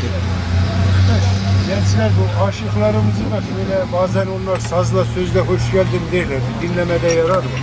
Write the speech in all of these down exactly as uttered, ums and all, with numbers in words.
Gençler bu aşıklarımızı da şöyle bazen onlar sazla sözle hoş geldin derler. Dinlemede yarar mı?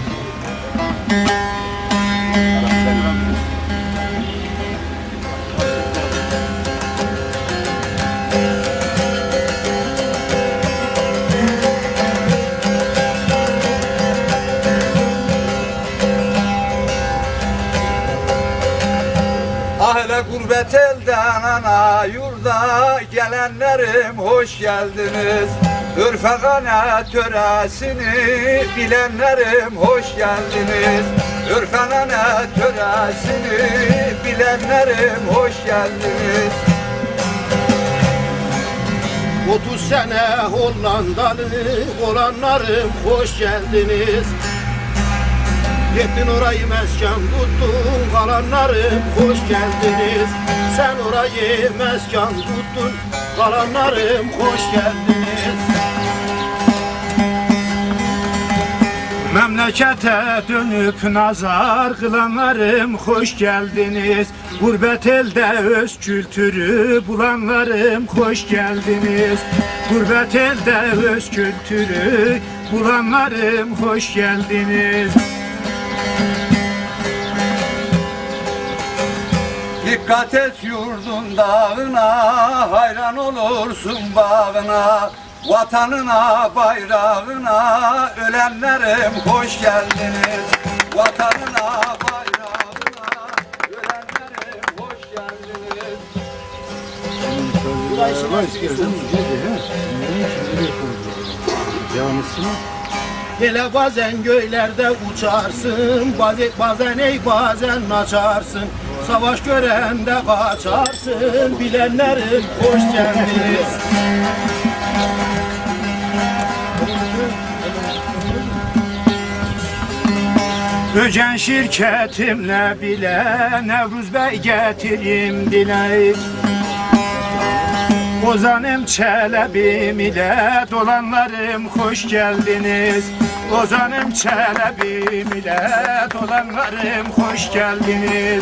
Ahle gurbet elden ana yurda gelenlerim hoş geldiniz. Ürfegane töresini bilenlerim hoş geldiniz. Ürfegane töresini bilenlerim hoş geldiniz. otuz sene Hollandalı olanlarım hoş geldiniz. Gittin orayı mesken tuttun, kalanlarım hoş geldiniz. Sen orayı mesken tuttun, kalanlarım hoş geldiniz. Memlekete dönüp nazar kılanlarım hoş geldiniz. Gurbet elde öz kültürü bulanlarım hoş geldiniz. Gurbet elde öz kültürü bulanlarım hoş geldiniz. Dikkat et yurdun dağına, hayran olursun bağına. Vatanına, bayrağına, ölenlerim hoş geldiniz. Vatanına, bayrağına, ölenlerim hoş geldiniz. Hele bazen göylerde uçarsın, bazen ey bazen açarsın. Savaş görende kaçarsın, bilenlerim hoş geldiniz. Öcen şirketimle bile Nevruz Bey getireyim dile. Ozanım Çelebim ile dolanlarım hoş geldiniz. Ozanım Çelebim ile dolanlarım hoş geldiniz.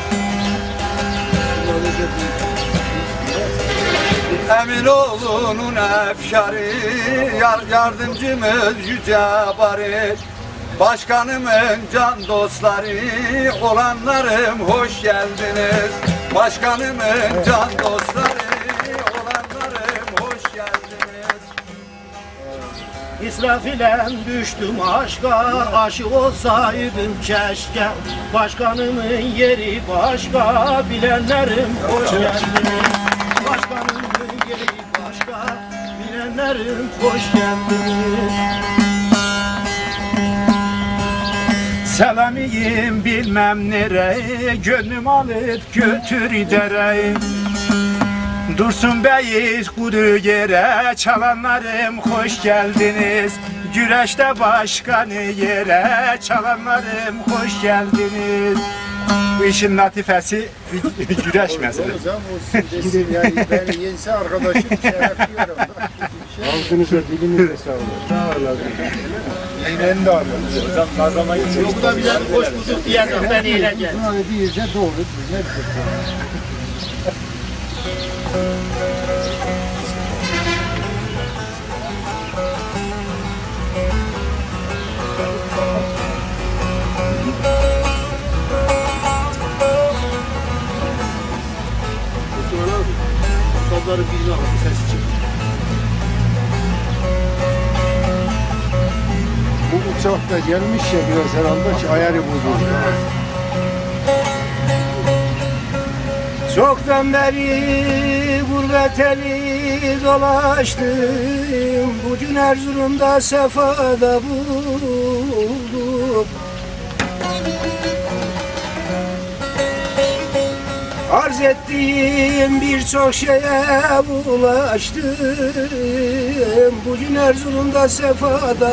Eminoğlu'nun efşarı, yardımcımız Yüce Bari. Başkanımın can dostları, olanlarım hoş geldiniz. Başkanımın can dostları, olanlarım hoş geldiniz. İsraf ile düştüm aşka, aşık olsaydım keşke. Başkanımın yeri başka, bilenlerim hoş geldiniz. Başkanımın yeri başka, bilenlerim hoş geldiniz. Selamiyim bilmem nereye, gönlüm alıp götür dereye. Dursun Bey'iz kuru yere, çalanlarım hoş geldiniz. Güreşte başkanı yere, çalanlarım hoş geldiniz. Bu işin latifesi güreş meselesi. Yani ben yenisi arkadaşım şeref diyorum. Altınıza dilinize sağlık. Sağ olun. Ben de anladım. Yok da bize hoş bulduk diyeceğim, ben eğleneceğim. Bunu diyece doğru. Güzel. Sazları birine alın, ses çıktı. Bu uçak da gelmiş ya biraz herhalde ki ayarı bozuldu. Çoktan beri gurbet eli dolaştım. Bugün Erzurum'da sefada buldum. Arz ettiğim birçok şeye bulaştım. Bugün Erzurum'da sefada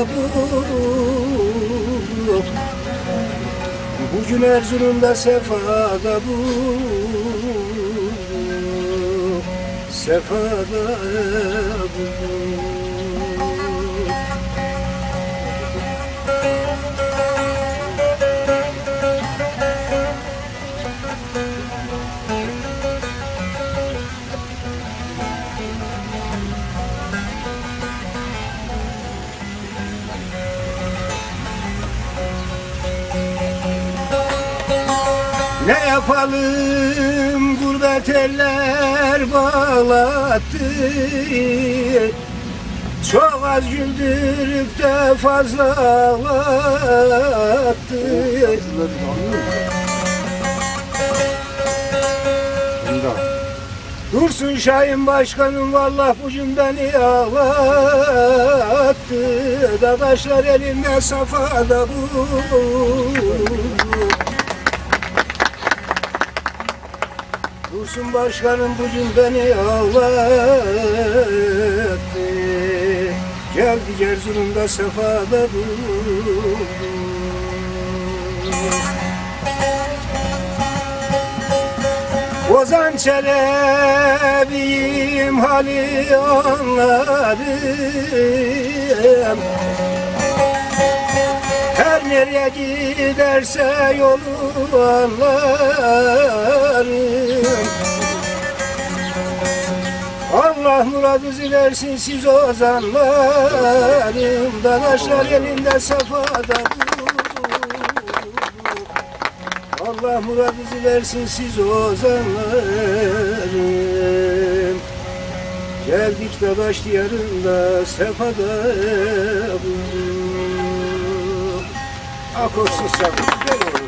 buldum. Bugün Erzurum'da sefada buldum. Sefada buldum. yapalım gurbet eller bağlattı. Çok az güldürüp de fazla ağlattı. Dursun Şahin Başkanım vallah bugün beni ağlattı. Dadaşlar elinde safada bu. Dursun Başkanım bugün beni ağlattı. Geldi Erzurum'da sefada bu. Ozan Çelebi'yim hali anlarım. Her nereye giderse yolu anlarım. Allah muradınızı versin siz ozanlarım. Dadaşlar elinde safada Allah muradınızı versin siz ozanlarım. Geldik Dadaş diyarında sefada bu. Akorsuz çalın. Gel oğlum.